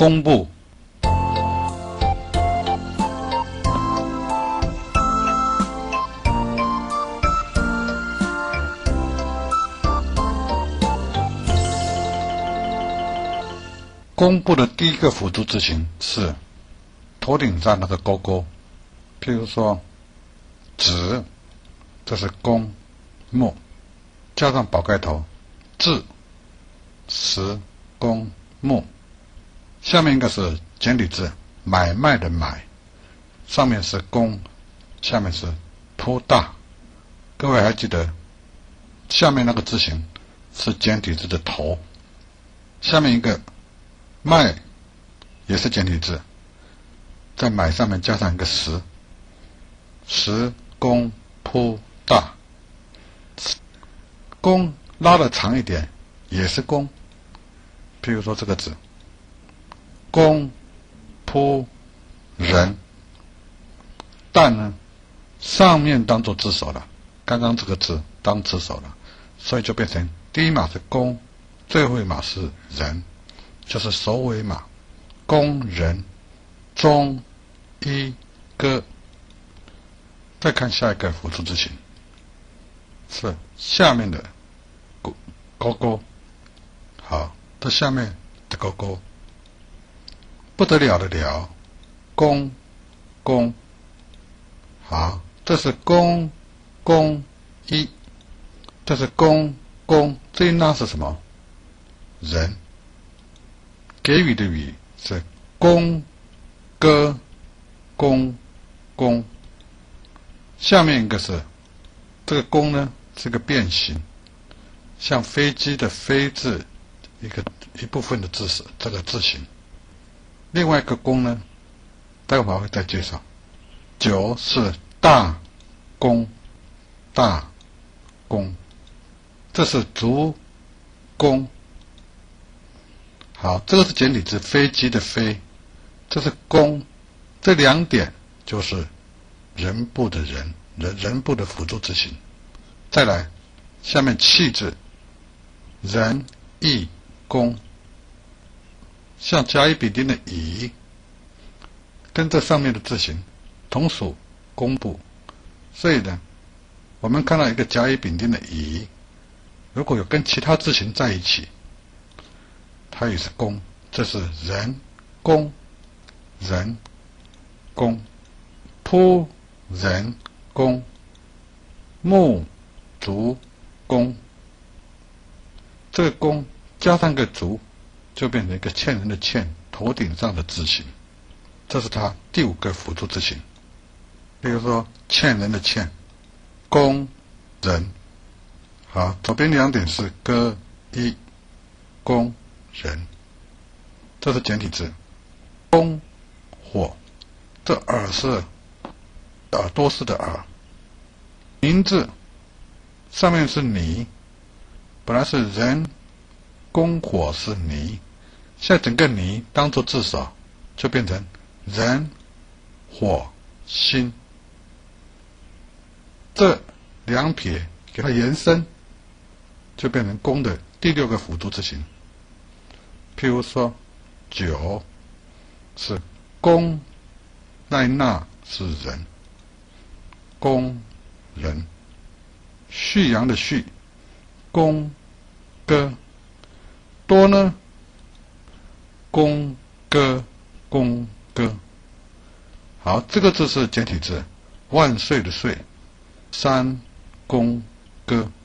公布。公布的第一个辅助字形是头顶上那个勾勾，譬如说子，这是公木，加上宝盖头，字，时公木。下面一个是简体字，买卖的买，上面是公，下面是铺大。各位还记得下面那个字形是简体字的头，下面一个卖也是简体字，在买上面加上一个时，时公铺大。公拉的长一点也是公，譬如说这个字公铺人，但呢上面当做字首了，刚刚这个字当字首了，所以就变成第一码是公，最后一码是人，就是首尾码，公人中一歌。再看下一个辅助字形，是下面的勾勾。好，这下面的勾勾，不得了的了，公公。好，这是公公一，这是公公，这一捺是什么？人。给予的予是公歌公公。下面一个是这个公呢是个变形，像飞机的飞字一部分的字是这个字形。另外一个公呢，待会儿会再介绍。九是大公大公，这是足公。好，这个是简体字飞机的飞，这是公，这两点就是人部的人部的辅助字形。再来，下面气字，人义公，像甲乙丙丁的乙，跟这上面的字形同属公部，所以呢，我们看到一个甲乙丙丁的乙，如果有跟其他字形在一起，它也是公，这是人公人公，铺人公，木足公。这个公加上个足，就变成一个欠人的欠，头顶上的字形。这是它第五个辅助字形。比如说欠人的欠，公人。好，左边两点是歌一公人，这是简体字。公火，这耳是耳朵式的耳。名字上面是泥，本来是人公火是泥，现在整个泥当做字首，就变成人火心。这两撇给它延伸，就变成公的第六个辅助字形。譬如说九是公，那一捺是人，公人。旭阳的旭，公歌。多呢，公歌公歌。好，这个字是简体字，万岁的岁，三公歌。